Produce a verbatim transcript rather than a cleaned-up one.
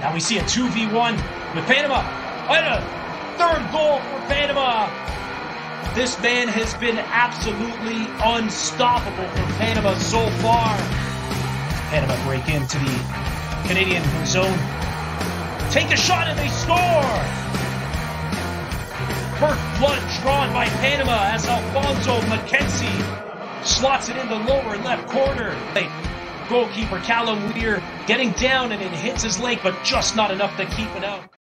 Now we see a two v one with Panama. And a third goal for Panama. This man has been absolutely unstoppable for Panama so far. Panama break into the Canadian zone. Take a shot and they score! First blood drawn by Panama as Alfonso Maquensi slots it in the lower left corner. Goalkeeper Callum Weir getting down and it hits his leg, but just not enough to keep it out.